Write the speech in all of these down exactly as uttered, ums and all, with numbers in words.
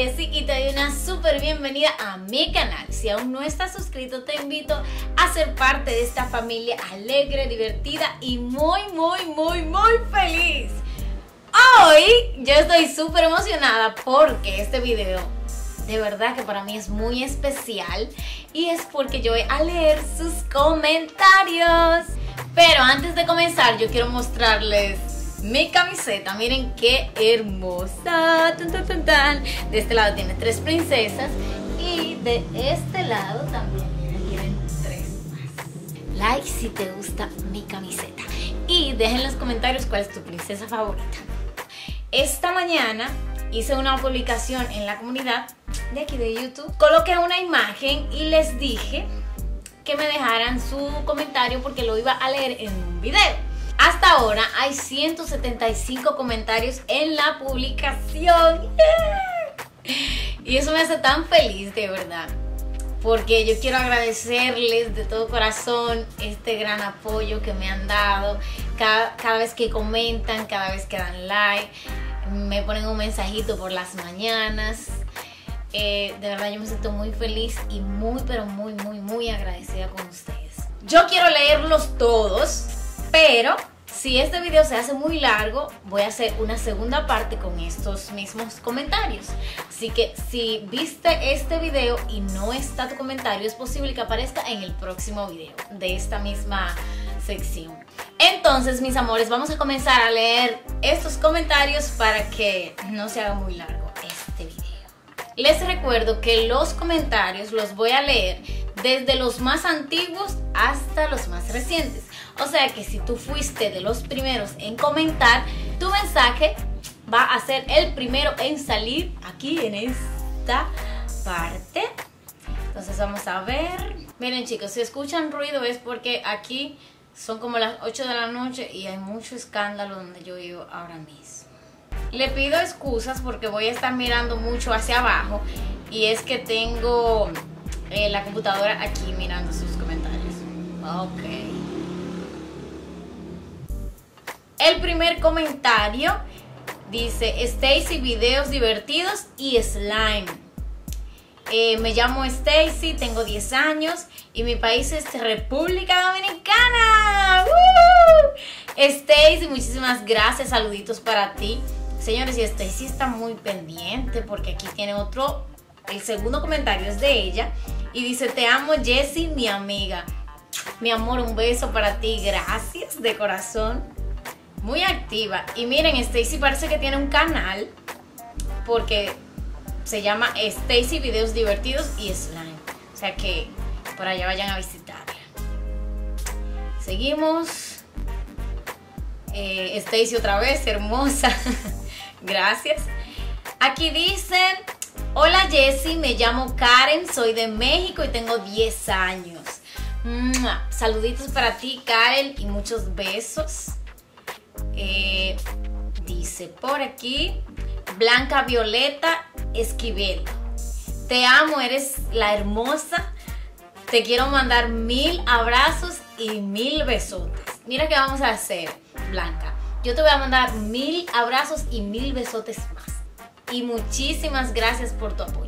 Jessie y te doy una súper bienvenida a mi canal. Si aún no estás suscrito, te invito a ser parte de esta familia alegre, divertida y muy, muy, muy, muy feliz. Hoy yo estoy súper emocionada porque este video de verdad que para mí es muy especial y es porque yo voy a leer sus comentarios. Pero antes de comenzar yo quiero mostrarles mi camiseta. Miren qué hermosa. Tan, tan, tan, tan. De este lado tiene tres princesas y de este lado también miren, tienen tres más. Like si te gusta mi camiseta y dejen en los comentarios cuál es tu princesa favorita. Esta mañana hice una publicación en la comunidad de aquí de YouTube. Coloqué una imagen y les dije que me dejaran su comentario porque lo iba a leer en un video. Hasta ahora hay ciento setenta y cinco comentarios en la publicación. Y eso me hace tan feliz, de verdad. Porque yo quiero agradecerles de todo corazón este gran apoyo que me han dado. Cada, cada vez que comentan, cada vez que dan like, me ponen un mensajito por las mañanas. Eh, de verdad yo me siento muy feliz y muy, pero muy, muy, muy agradecida con ustedes. Yo quiero leerlos todos, pero si este video se hace muy largo, voy a hacer una segunda parte con estos mismos comentarios. Así que si viste este video y no está tu comentario, es posible que aparezca en el próximo video de esta misma sección. Entonces, mis amores, vamos a comenzar a leer estos comentarios para que no se haga muy largo este video. Les recuerdo que los comentarios los voy a leer desde los más antiguos hasta los más recientes. O sea que si tú fuiste de los primeros en comentar, tu mensaje va a ser el primero en salir aquí en esta parte. Entonces vamos a ver. Miren chicos, si escuchan ruido es porque aquí son como las ocho de la noche y hay mucho escándalo donde yo vivo ahora mismo. Le pido excusas porque voy a estar mirando mucho hacia abajo y es que tengo eh, la computadora aquí mirando sus comentarios. Ok. El primer comentario dice: Stacy, videos divertidos y slime. Eh, me llamo Stacy, tengo diez años y mi país es República Dominicana. ¡Woo! Stacy, muchísimas gracias, saluditos para ti. Señores, y Stacy está muy pendiente porque aquí tiene otro, el segundo comentario es de ella y dice: te amo Jessie, mi amiga. Mi amor, un beso para ti, gracias de corazón. Muy activa. Y miren, Stacy parece que tiene un canal porque se llama Stacy Videos Divertidos y Slime. O sea que por allá vayan a visitarla. Seguimos. Eh, Stacy otra vez, hermosa. Gracias. Aquí dicen: hola Jessie, me llamo Karen, soy de México y tengo diez años. ¡Mua! Saluditos para ti, Karen, y muchos besos. Eh, dice por aquí Blanca Violeta Esquivel: te amo, eres la hermosa. Te quiero mandar mil abrazos y mil besotes. Mira qué vamos a hacer, Blanca. Yo te voy a mandar mil abrazos y mil besotes más. Y muchísimas gracias por tu apoyo.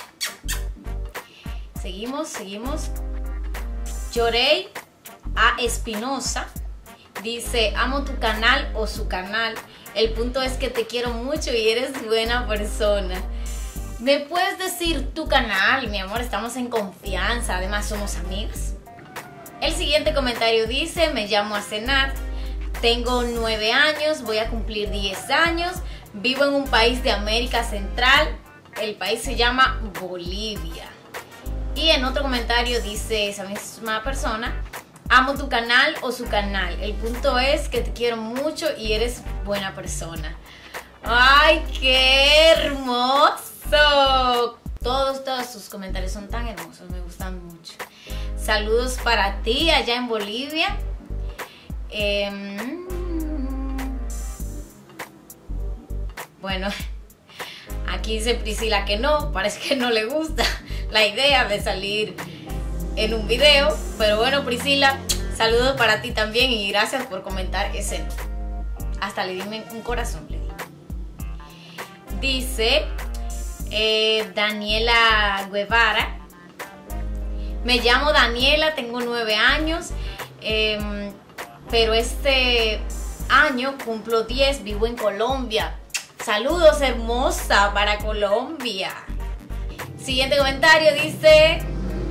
Seguimos, seguimos. Lloré a Espinosa dice: amo tu canal o su canal. El punto es que te quiero mucho y eres buena persona. ¿Me puedes decir tu canal? Mi amor, estamos en confianza. Además, somos amigas. El siguiente comentario dice: me llamo Asenat. Tengo nueve años, voy a cumplir diez años. Vivo en un país de América Central. El país se llama Bolivia. Y en otro comentario dice esa misma persona: amo tu canal o su canal. El punto es que te quiero mucho y eres buena persona. ¡Ay, qué hermoso! Todos, todos sus comentarios son tan hermosos, me gustan mucho. Saludos para ti allá en Bolivia. Eh, bueno, aquí dice Priscila que no, parece que no le gusta la idea de salir en un video. Pero bueno, Priscila, saludos para ti también y gracias por comentar ese no. Hasta le di un corazón, le di. Dice Eh, Daniela Guevara. Me llamo Daniela, tengo nueve años, eh, pero este año cumplo diez, vivo en Colombia. Saludos, hermosa, para Colombia. Siguiente comentario dice: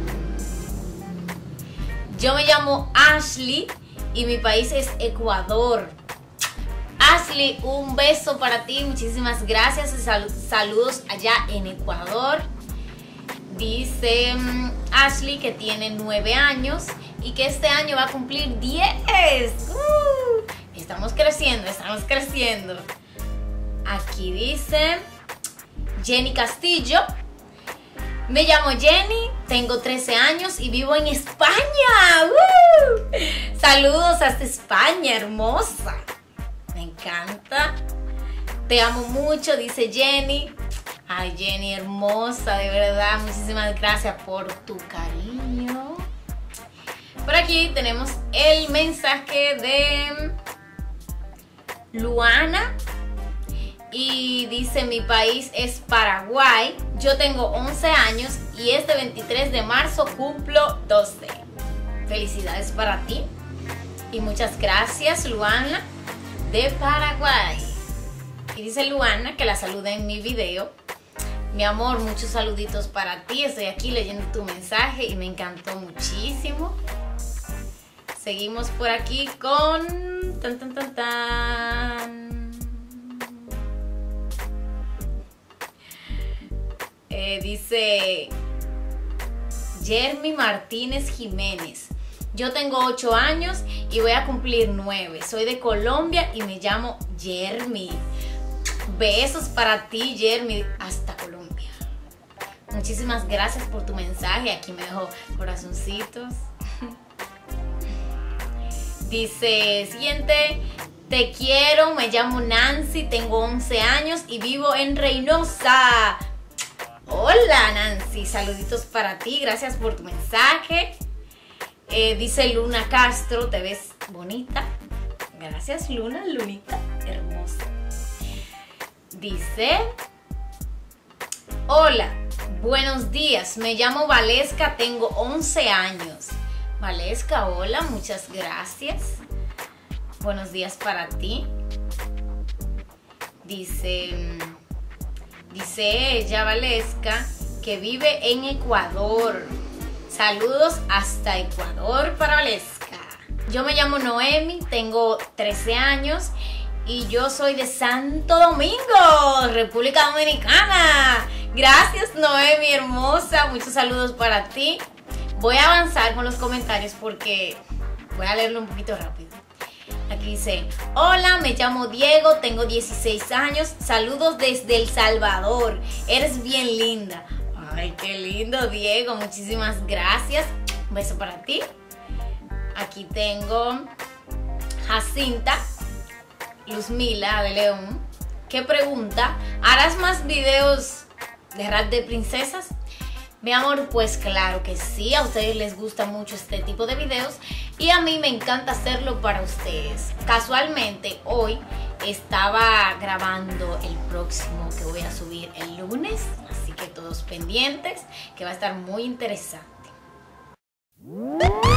yo me llamo Ashley y mi país es Ecuador. Ashley, un beso para ti, muchísimas gracias y sal saludos allá en Ecuador. Dice um, Ashley que tiene nueve años y que este año va a cumplir diez. Uh, estamos creciendo, estamos creciendo. Aquí dice Jenny Castillo. Me llamo Jenny, tengo trece años y vivo en España. Uh, saludos hasta España, hermosa. Me encanta. Te amo mucho, dice Jenny. Ay, Jenny, hermosa, de verdad. Muchísimas gracias por tu cariño. Por aquí tenemos el mensaje de Luana. Y dice: mi país es Paraguay. Yo tengo once años y este veintitrés de marzo cumplo doce. Felicidades para ti. Y muchas gracias, Luana, de Paraguay. Y dice Luana que la saludé en mi video. Mi amor, muchos saluditos para ti. Estoy aquí leyendo tu mensaje y me encantó muchísimo. Seguimos por aquí con... Tan, tan, tan, tan. Eh, dice Jeremy Martínez Jiménez. Yo tengo ocho años y voy a cumplir nueve. Soy de Colombia y me llamo Jeremy. Besos para ti, Jeremy, hasta Colombia. Muchísimas gracias por tu mensaje. Aquí me dejó corazoncitos. Dice, siguiente: te quiero, me llamo Nancy, tengo once años y vivo en Reynosa. Hola, Nancy, saluditos para ti, gracias por tu mensaje. Eh, dice Luna Castro, te ves bonita. Gracias, Luna, Lunita, hermosa. Dice: hola, buenos días, me llamo Valesca, tengo once años. Valesca, hola, muchas gracias. Buenos días para ti. Dice, dice ella, Valesca, que vive en Ecuador. Saludos hasta Ecuador para Valesca. Yo me llamo Noemi, tengo trece años y yo soy de Santo Domingo, República Dominicana. Gracias, Noemi, hermosa. Muchos saludos para ti. Voy a avanzar con los comentarios porque voy a leerlo un poquito rápido. Aquí dice: hola, me llamo Diego, tengo dieciséis años. Saludos desde El Salvador. Eres bien linda. Ay, qué lindo, Diego. Muchísimas gracias. Un beso para ti. Aquí tengo Jacinta Luzmila de León, que pregunta: ¿harás más videos de rap de princesas? Mi amor, pues claro que sí. A ustedes les gusta mucho este tipo de videos y a mí me encanta hacerlo para ustedes. Casualmente hoy estaba grabando el próximo que voy a subir el lunes, así que todos pendientes, que va a estar muy interesante.